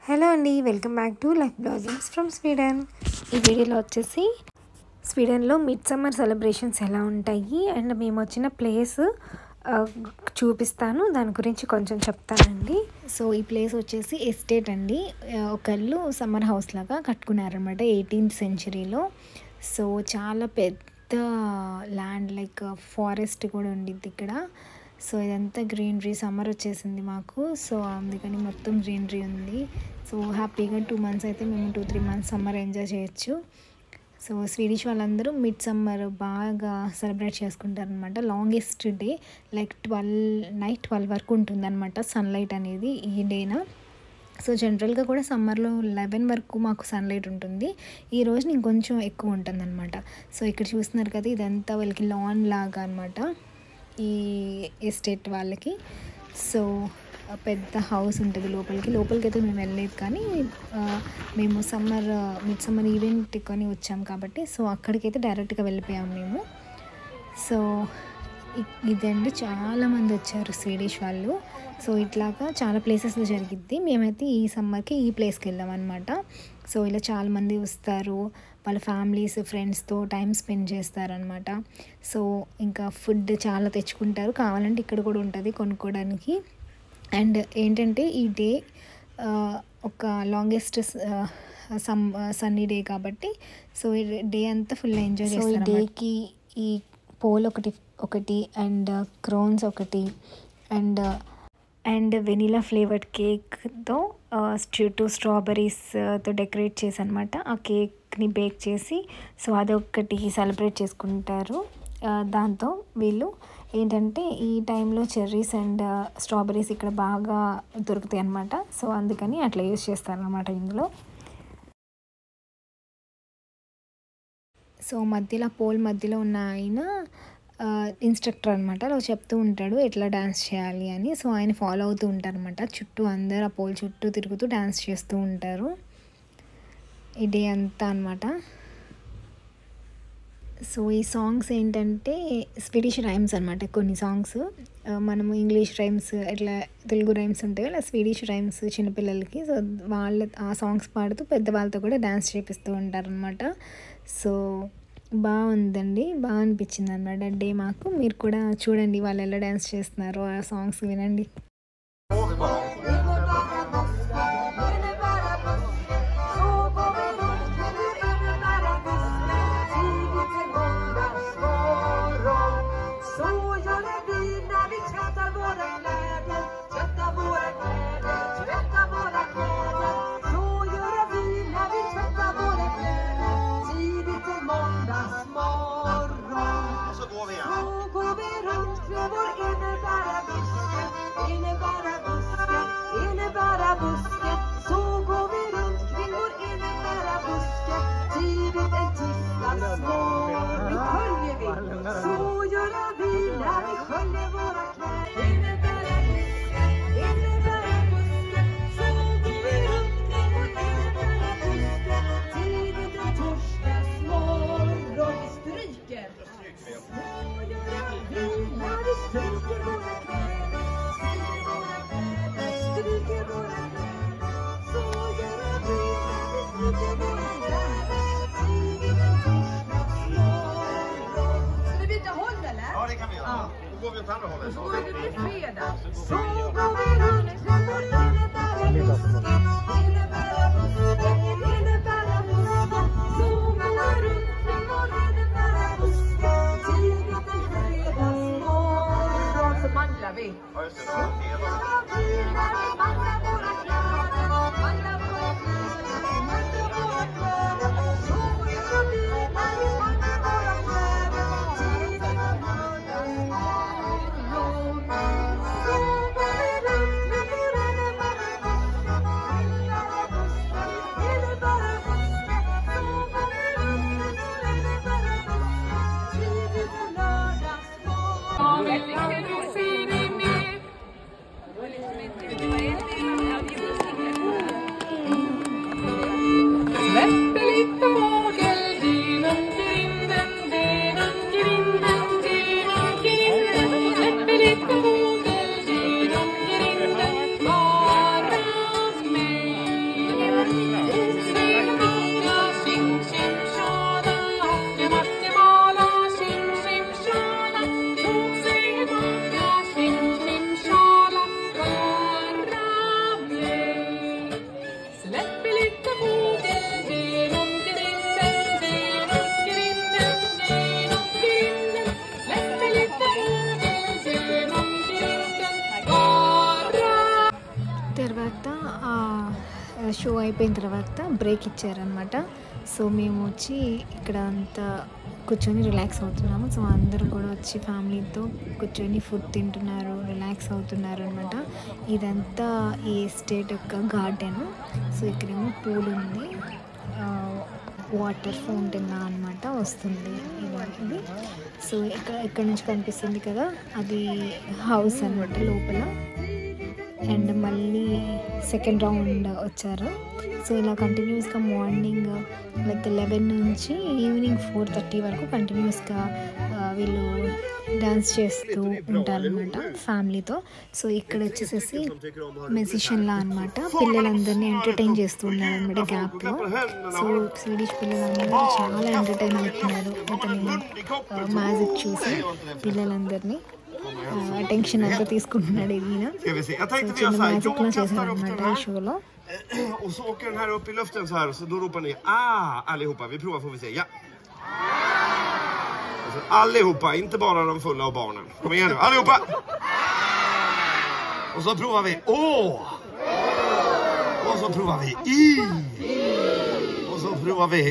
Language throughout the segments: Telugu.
హలో అండి, welcome back to life bloggings from Sweden. ఈ వీడియోలో వచ్చేసి స్వీడన్లో మిడ్ సమ్మర్ సెలబ్రేషన్స్ ఎలా ఉంటాయి అండ్ మేము వచ్చిన ప్లేస్ చూపిస్తాను, దాని గురించి కొంచెం చెప్తానండి. సో ఈ ప్లేస్ వచ్చేసి ఎస్టేట్ అండి. ఒకళ్ళు సమ్మర్ హౌస్ లాగా కట్టుకున్నారనమాట 18th సెంచరీలో. సో చాలా పెద్ద ల్యాండ్, లైక్ ఫారెస్ట్ కూడా ఉండిద్ది ఇక్కడ. సో ఇదంతా గ్రీనరీ, సమ్మర్ వచ్చేసింది మాకు, సో అందుకని మొత్తం గ్రీనరీ ఉంది. సో హ్యాపీగా 2 months అయితే మేము 2-3 months సమ్మర్ ఎంజాయ్ చేయొచ్చు. సో స్వీడిష్ వాళ్ళందరూ మిడ్ సమ్మర్ బాగా సెలబ్రేట్ చేసుకుంటారనమాట. లాంగెస్ట్ డే, లైక్ నైట్ 12 వరకు ఉంటుందన్నమాట సన్లైట్ అనేది ఈ డేన. సో జనరల్గా కూడా సమ్మర్లో 11 వరకు మాకు సన్లైట్ ఉంటుంది. ఈ రోజు ఇంకొంచెం ఎక్కువ ఉంటుందన్నమాట. సో ఇక్కడ చూస్తున్నారు కదా, ఇదంతా వాళ్ళకి లాన్ లాగా అనమాట ఈ ఎస్టేట్ వాళ్ళకి. సో పెద్ద హౌస్ ఉంటుంది లోపలికి అయితే మేము వెళ్ళలేదు, కానీ మేము మిడ్ సమ్మర్ ఈవెంట్ కొని వచ్చాం కాబట్టి సో అక్కడికైతే డైరెక్ట్గా వెళ్ళిపోయాము మేము. సో ఇదండి, చాలామంది వచ్చారు స్వీడిష్ వాళ్ళు. సో ఇట్లాగా చాలా ప్లేసెస్లో జరిగిద్ది. మేమైతే ఈ సమ్మర్కి ఈ ప్లేస్కి వెళ్ళాం అనమాట. సో ఇలా చాలామంది వస్తారు, వాళ్ళ ఫ్యామిలీస్ ఫ్రెండ్స్తో టైం స్పెండ్ చేస్తారనమాట. సో ఇంకా ఫుడ్ చాలా తెచ్చుకుంటారు, కావాలంటే ఇక్కడ కూడా ఉంటుంది కొనుక్కోవడానికి. అండ్ ఏంటంటే ఈ డే ఒక లాంగెస్ట్ సన్నీ డే కాబట్టి సో ఈ డే అంతా ఫుల్ ఎంజాయ్ చేస్తారు. ఈ డేకి ఈ పోల్ ఒకటి అండ్ క్రోన్స్ ఒకటి అండ్ వెనిలా ఫ్లేవర్డ్ కేక్తో 2 స్ట్రాబెర్రీస్తో డెకరేట్ చేసి అనమాట ఆ కేక్ని బేక్ చేసి సో అదొకటి సెలబ్రేట్ చేసుకుంటారు. దాంతో వీళ్ళు ఏంటంటే ఈ టైంలో చెర్రీస్ అండ్ స్ట్రాబెర్రీస్ ఇక్కడ బాగా దొరుకుతాయి అన్నమాట. సో అందుకని అట్లా యూజ్ చేస్తారనమాట ఇందులో. సో పోల్ మధ్యలో ఉన్న ఆయన ఇన్స్ట్రక్టర్ అనమాట. అలా చెప్తూ ఉంటాడు ఎట్లా డ్యాన్స్ చేయాలి అని. సో ఆయన ఫాలో అవుతూ ఉంటారు అనమాట. చుట్టూ అందరు ఆ పోల్ చుట్టూ తిరుగుతూ డ్యాన్స్ చేస్తూ ఉంటారు ఈ డే అంతా అనమాట. సో ఈ సాంగ్స్ ఏంటంటే స్వీడిష్ రైమ్స్ అనమాట. కొన్ని సాంగ్స్ మనము ఇంగ్లీష్ రైమ్స్, ఇట్లా తెలుగు రైమ్స్ ఉంటాయి, అలా స్వీడిష్ రైమ్స్ చిన్నపిల్లలకి. సో ఆ సాంగ్స్ పాడుతూ పెద్దవాళ్ళతో కూడా డ్యాన్స్ చేపిస్తూ ఉంటారనమాట. సో బాగుందండి, బాగా అనిపించింది అనమాట డే మాకు. మీరు కూడా చూడండి వాళ్ళు ఎలా డ్యాన్స్ చేస్తున్నారో, ఆ సాంగ్స్ వినండి. షో అయిపోయిన తర్వాత బ్రేక్ ఇచ్చారనమాట. సో మేము వచ్చి ఇక్కడ అంతా కూర్చొని రిలాక్స్ అవుతున్నాము. సో అందరూ కూడా వచ్చి ఫ్యామిలీతో కూర్చొని ఫుడ్ తింటున్నారు, రిలాక్స్ అవుతున్నారు అనమాట. ఇదంతా ఈ ఎస్టేట్ యొక్క గార్డెన్. సో ఇక్కడేమో పూల్ ఉంది, వాటర్ ఫౌంటైన్ అనమాట వస్తుంది ఇది. సో ఇక్కడ నుంచి కనిపిస్తుంది కదా, అది హౌస్ అనమాట లోపల. అండ్ మళ్ళీ సెకండ్ రౌండ్ వచ్చారు. సో ఇలా కంటిన్యూస్గా మార్నింగ్ లైక్ 11 నుంచి ఈవినింగ్ 4:30 వరకు కంటిన్యూస్గా వీళ్ళు డాన్స్ చేస్తూ ఉంటారనమాట ఫ్యామిలీతో. సో ఇక్కడ వచ్చేసేసి మ్యూజిషియన్లా అనమాట, పిల్లలందరినీ ఎంటర్టైన్ చేస్తూ ఉన్నారు అనమాట గ్యాప్లో. సో స్వీడిష్ పిల్లలందరూ చాలా ఎంటర్టైన్ అవుతున్నారు అతని మ్యాజిక్ చూసి. పిల్లలందరినీ అటెన్షన్ అంతా తీసుకుంటున్నాడు ఈయన. చిన్న మ్యాజిక్లో చేశారనమాట ఈ షోలో. Och så åker den här upp i luften så här, så då ropar ni allihopa. Vi provar får vi se. Ja. Alltså, allihopa, inte bara de fulla och barnen. Kom igen nu, allihopa. Och så provar vi och så provar vi och så provar vi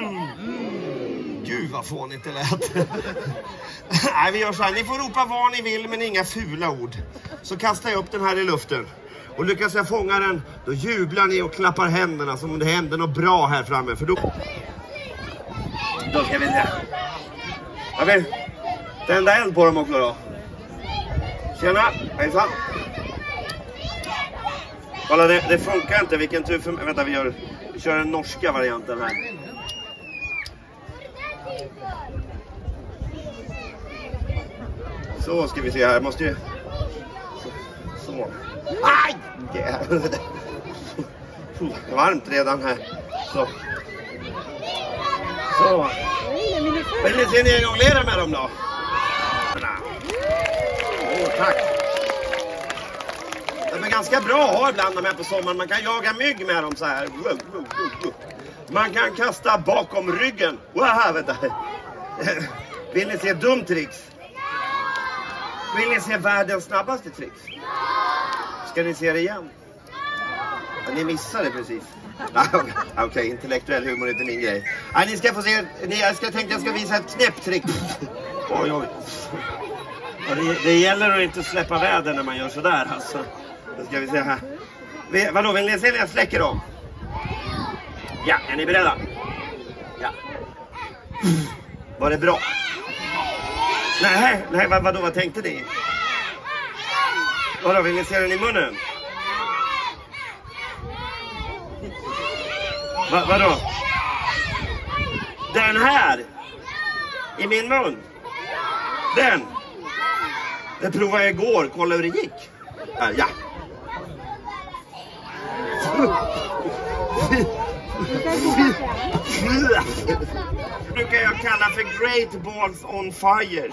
Gud vad fånigt det lät. Nej, vi gör så här, ni får ropa vad ni vill men inga fula ord. Så kastar jag upp den här i luften. Och lyckas jag fånga den, då jublar ni och klappar händerna som om det händer något bra här framme. För då ska vi se. Jag vill tända eld på dem också då. Tjena, hejsan. Kolla, det funkar inte. Vilken tur för... Vänta, vi kör den norska varianten här. Så ska vi se här. Måste ju... Så. Aj! Varmt redan här. Så. Vill ni se ni jonglera med dem då? Tack. De är ganska bra att ha ibland de här på sommaren. Man kan jaga mygg med dem så här. Man kan kasta bakom ryggen. Wow, vänta. Vill ni se dumtricks? Vill ni se världens snabbaste tricks? Ska ni se det igen? Ja, ni missade precis. Okej, intellektuell humor är inte min grej. Nej, ni ska få se. Jag ska visa ett knäpptrick. Oj. Ja, det gäller att inte släppa väder när man gör så där alltså. Då ska vi se här. Vadå, vill ni se när jag släcker dem? Ja, är ni beredda? Ja. Var det bra? Nej, vadå, vad tänkte ni? Vadå, vill ni se den i munnen? Vadå? Den här! I min mun! Den! Det provade jag igår, kolla hur det gick. Här, ja! Brukar jag kalla för great balls on fire.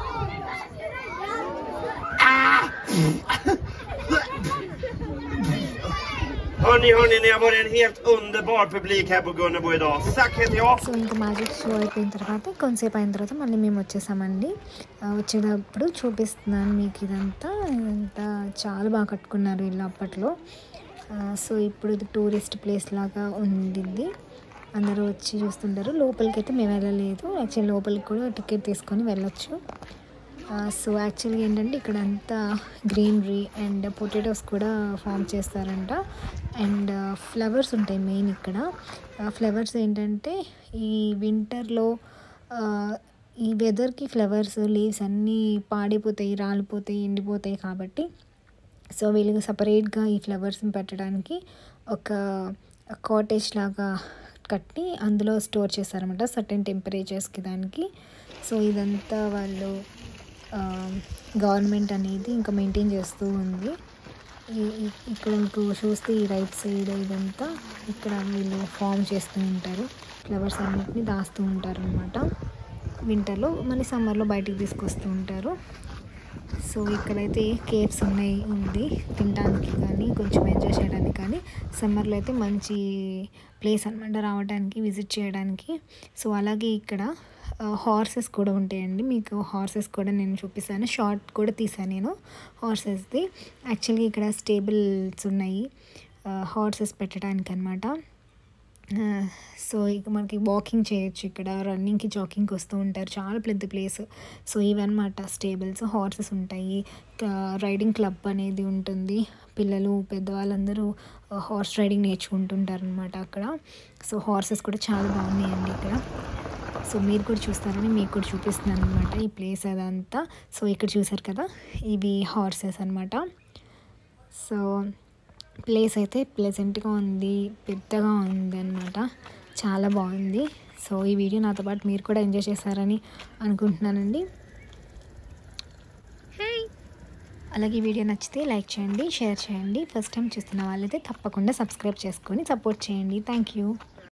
Hörni, ni har varit en helt underbar publik här på Gunnebo idag. Tack heter jag. So ఇంకా మ్యాజిక్ షో అయిపోయిన తర్వాత కొంతసేపు అయిన తర్వాత మళ్ళీ మేము వచ్చేసామండి. వచ్చేటప్పుడు చూపిస్తున్నాను మీకు ఇదంతా చాలా బాగా కట్టుకున్నారు ఇల్లు అప్పట్లో. సో ఇప్పుడు ఇది టూరిస్ట్ ప్లేస్ లాగా ఉండింది, అందరూ వచ్చి చూస్తుంటారు. లోపలికి అయితే మేము వెళ్ళలేదు, యాక్చువల్లీ లోపలికి కూడా టికెట్ తీసుకొని వెళ్ళొచ్చు. సో యాక్చువల్గా ఏంటంటే ఇక్కడ అంతా గ్రీనరీ అండ్ పొటాటోస్ కూడా ఫామ్ చేస్తారంట. అండ్ ఫ్లవర్స్ ఉంటాయి మెయిన్ ఇక్కడ. ఫ్లవర్స్ ఏంటంటే ఈ వింటర్లో ఈ వెదర్కి ఫ్లవర్స్ లీవ్స్ అన్నీ పాడిపోతాయి, రాలిపోతాయి, ఎండిపోతాయి. కాబట్టి సో వీళ్ళకి సపరేట్గా ఈ ఫ్లవర్స్ని పెట్టడానికి ఒక కాటేజ్ లాగా కట్టి అందులో స్టోర్ చేస్తారన్నమాట సర్టెన్ టెంపరేచర్స్కి దానికి. సో ఇదంతా వాళ్ళు గవర్నమెంట్ అనేది ఇంకా మెయింటైన్ చేస్తూ ఉంది. ఇక్కడ మీకు చూస్తే ఈ రైట్ సైడ్ ఇదంతా ఇక్కడ వీళ్ళు ఫామ్ చేస్తూ ఉంటారు, ఫ్లవర్స్ అన్నిటిని దాస్తూ ఉంటారు అనమాట. వింటర్లో మళ్ళీ సమ్మర్లో బయటికి తీసుకొస్తూ ఉంటారు. సో ఇక్కడైతే కేవ్స్ ఉంది తినడానికి కానీ కొంచెం ఎంజాయ్ చేయడానికి కానీ. సమ్మర్లో అయితే మంచి ప్లేస్ అనమాట రావడానికి, విజిట్ చేయడానికి. సో అలాగే ఇక్కడ హార్సెస్ కూడా ఉంటాయండి. మీకు హార్సెస్ కూడా నేను చూపిస్తాను, షార్ట్ కూడా తీసాను నేను హార్సెస్ది. యాక్చువల్గా ఇక్కడ స్టేబుల్స్ ఉన్నాయి, హార్సెస్ పెట్టడానికి అనమాట. సో ఇక మనకి వాకింగ్ చేయొచ్చు, ఇక్కడ రన్నింగ్కి జాకింగ్కి వస్తూ ఉంటారు, చాలా పెద్ద ప్లేస్. సో ఇవన్నమాట స్టేబుల్స్, హార్సెస్ ఉంటాయి, రైడింగ్ క్లబ్ అనేది ఉంటుంది, పిల్లలు పెద్దవాళ్ళందరూ హార్స్ రైడింగ్ నేర్చుకుంటుంటారు అనమాట అక్కడ. సో హార్సెస్ కూడా చాలా బాగున్నాయండి ఇక్కడ. సో మీరు కూడా చూస్తారని మీకు కూడా చూపిస్తున్నాను అనమాట ఈ ప్లేస్ అదంతా. సో ఇక్కడ చూసారు కదా, ఇవి హార్సెస్ అనమాట. సో ప్లేస్ అయితే ప్లెజెంట్గా ఉంది, పెద్దగా ఉంది అనమాట, చాలా బాగుంది. సో ఈ వీడియో నాతో పాటు మీరు కూడా ఎంజాయ్ చేశారని అనుకుంటున్నానండి. అలాగే ఈ వీడియో నచ్చితే లైక్ చేయండి, షేర్ చేయండి. ఫస్ట్ టైం చూస్తున్న వాళ్ళైతే తప్పకుండా సబ్స్క్రైబ్ చేసుకొని సపోర్ట్ చేయండి. Thank you.